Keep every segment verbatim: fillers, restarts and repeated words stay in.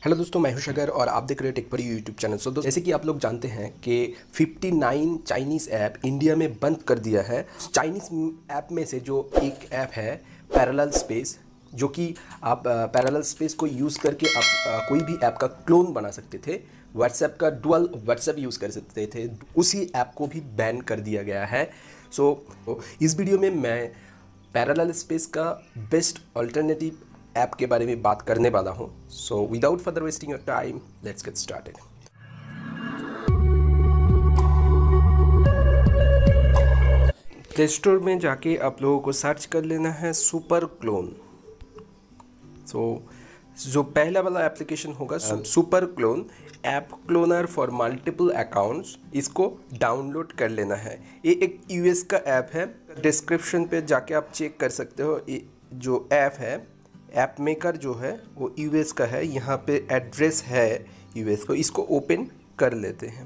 Hello दोस्तों, मैं हूं शगर और आप देख रहे हैं टेक पर यूट्यूब चैनल। सो दोस्तों, जैसे कि आप लोग जानते हैं कि उनसठ चाइनीज़ ऐप इंडिया में बंद कर दिया है। चाइनीज़ ऐप में से जो एक ऐप है पैरेलल स्पेस, जो कि आप पैरेलल स्पेस को यूज़ करके आप आ, कोई भी ऐप का क्लोन बना सकते थे। व्हाट्सएप का डुअल व्हाट्सएप यूज़ कर सकते थे, उसी ऐप को भी बैन कर दिया गया है। सो so, इस वीडियो में मैं पैरेलल स्पेस का बेस्ट अल्टरनेटिव ऐप के बारे में बात करने वाला हूं। So without further wasting your time, let's get started. Play store में जाके आप लोगों को सर्च कर लेना है सुपर क्लोन। सो जो पहला वाला एप्लीकेशन होगा super clone app cloner for multiple accounts, इसको डाउनलोड कर लेना है। ये एक यूएस का ऐप है। डिस्क्रिप्शन पे जाके आप चेक कर सकते हो। ये जो ऐप है, ऐप मेकर जो है वो यूएस का है। यहाँ पे एड्रेस है यूएस को। इसको ओपन कर लेते हैं।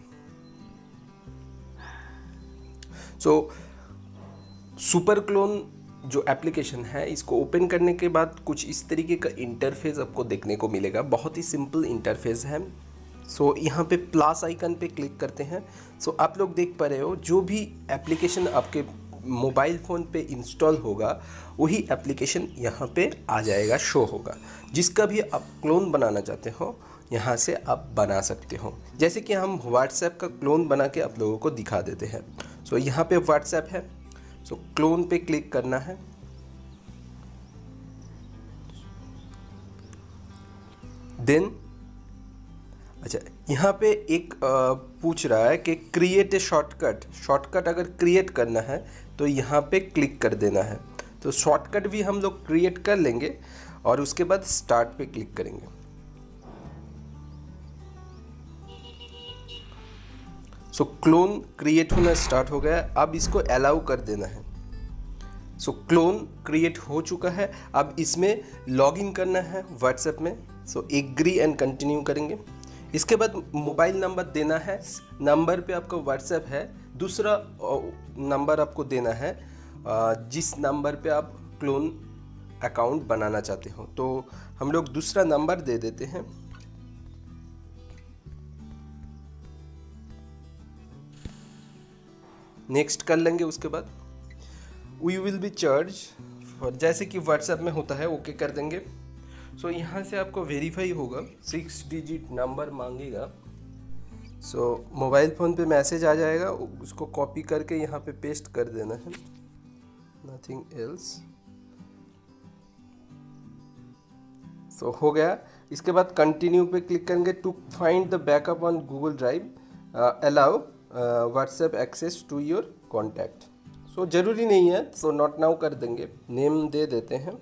सो सुपर क्लोन जो एप्लीकेशन है, इसको ओपन करने के बाद कुछ इस तरीके का इंटरफेस आपको देखने को मिलेगा। बहुत ही सिंपल इंटरफेस है। सो so, यहाँ पे प्लस आइकन पे क्लिक करते हैं। सो so, आप लोग देख पा रहे हो, जो भी एप्लीकेशन आपके मोबाइल फ़ोन पे इंस्टॉल होगा वही एप्लीकेशन यहाँ पे आ जाएगा, शो होगा। जिसका भी आप क्लोन बनाना चाहते हो यहाँ से आप बना सकते हो। जैसे कि हम व्हाट्सएप का क्लोन बना के आप लोगों को दिखा देते हैं। सो so, यहाँ पे व्हाट्सएप है। सो so, क्लोन पे क्लिक करना है। देन अच्छा, यहाँ पे एक आ, पूछ रहा है कि क्रिएट ए शॉर्टकट। शॉर्टकट अगर क्रिएट करना है तो यहाँ पे क्लिक कर देना है। तो शॉर्टकट भी हम लोग क्रिएट कर लेंगे और उसके बाद स्टार्ट पे क्लिक करेंगे। सो क्लोन क्रिएट होना स्टार्ट हो गया। अब इसको अलाउ कर देना है। सो क्लोन क्रिएट हो चुका है। अब इसमें लॉगिन करना है व्हाट्सएप में। सो एग्री एंड कंटिन्यू करेंगे। इसके बाद मोबाइल नंबर देना है। नंबर पे आपका व्हाट्सएप है। दूसरा नंबर आपको देना है जिस नंबर पे आप क्लोन अकाउंट बनाना चाहते हो। तो हम लोग दूसरा नंबर दे देते हैं। नेक्स्ट कर लेंगे। उसके बाद we will be charge for, जैसे कि व्हाट्सएप में होता है, ओके कर देंगे। सो so, यहाँ से आपको वेरीफाई होगा, सिक्स डिजिट नंबर मांगेगा। सो so, मोबाइल फ़ोन पे मैसेज आ जाएगा, उसको कॉपी करके यहाँ पे पेस्ट कर देना है। Nothing else. सो हो गया। इसके बाद कंटिन्यू पे क्लिक करेंगे। To find the backup on Google drive, allow WhatsApp access to your contact. So ज़रूरी नहीं है, सो नॉट नाउ कर देंगे। नेम दे देते हैं।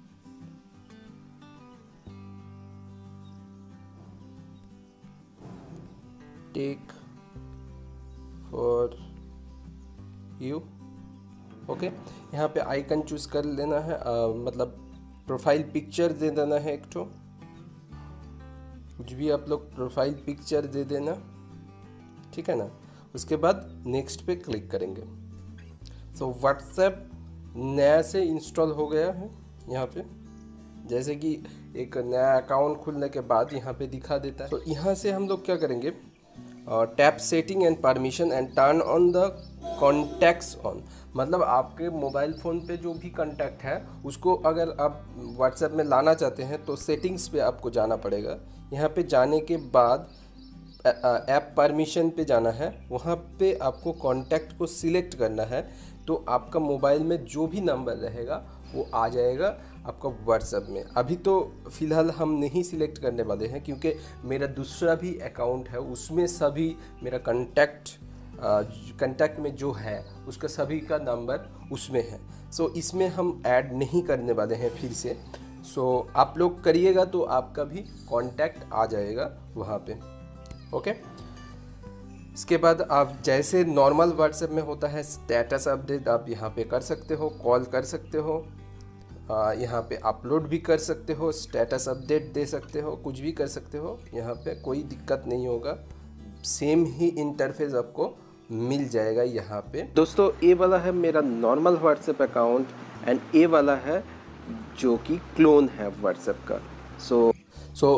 Take for you, okay. यहाँ पे आइकन चूज कर लेना है। आ, मतलब प्रोफाइल पिक्चर दे देना है एक ठो, कुछ भी आप लोग प्रोफाइल पिक्चर दे देना, ठीक है ना। उसके बाद नेक्स्ट पे क्लिक करेंगे। सो व्हाट्सएप नया से इंस्टॉल हो गया है। यहाँ पे जैसे कि एक नया अकाउंट खुलने के बाद यहाँ पे दिखा देता है। तो यहाँ से हम लोग क्या करेंगे, tap setting and permission and turn on the contacts on. मतलब आपके मोबाइल फ़ोन पे जो भी कॉन्टैक्ट है उसको अगर आप व्हाट्सएप में लाना चाहते हैं तो सेटिंग्स पे आपको जाना पड़ेगा। यहाँ पे जाने के बाद ऐप परमिशन पे जाना है। वहाँ पे आपको कॉन्टैक्ट को सिलेक्ट करना है। तो आपका मोबाइल में जो भी नंबर रहेगा वो आ जाएगा आपका व्हाट्सएप में। अभी तो फ़िलहाल हम नहीं सिलेक्ट करने वाले हैं, क्योंकि मेरा दूसरा भी अकाउंट है, उसमें सभी मेरा कॉन्टैक्ट कॉन्टैक्ट में जो है उसका सभी का नंबर उसमें है। सो so, इसमें हम ऐड नहीं करने वाले हैं फिर से। सो so, आप लोग करिएगा तो आपका भी कॉन्टैक्ट आ जाएगा वहाँ पे, ओके। इसके बाद आप जैसे नॉर्मल व्हाट्सएप में होता है स्टेटस अपडेट, आप यहाँ पे कर सकते हो, कॉल कर सकते हो, यहाँ पे अपलोड भी कर सकते हो, स्टेटस अपडेट दे सकते हो, कुछ भी कर सकते हो। यहाँ पे कोई दिक्कत नहीं होगा। सेम ही इंटरफेस आपको मिल जाएगा यहाँ पे। दोस्तों, ये वाला है मेरा नॉर्मल व्हाट्सएप अकाउंट एंड ये वाला है जो कि क्लोन है व्हाट्सएप का। सो so, सो so,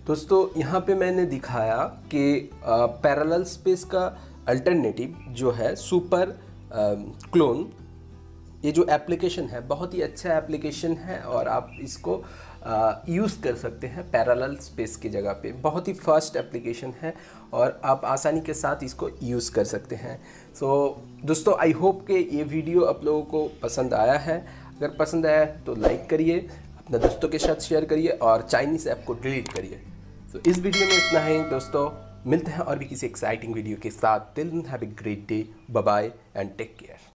दोस्तों यहाँ पे मैंने दिखाया कि पैरेलल स्पेस का अल्टरनेटिव जो है सुपर क्लोन, ये जो एप्लीकेशन है बहुत ही अच्छा एप्लीकेशन है और आप इसको यूज़ कर सकते हैं पैरेलल स्पेस की जगह पे। बहुत ही फास्ट एप्लीकेशन है और आप आसानी के साथ इसको यूज़ कर सकते हैं। सो so, दोस्तों आई होप कि ये वीडियो आप लोगों को पसंद आया है। अगर पसंद आया तो लाइक करिए, अपने दोस्तों के साथ शेयर करिए और चाइनीज़ ऐप को डिलीट करिए। सो so, इस वीडियो में इतना ही दोस्तों, मिलते हैं और भी किसी एक्साइटिंग वीडियो के साथ। Till then have a great day, bye bye and take care.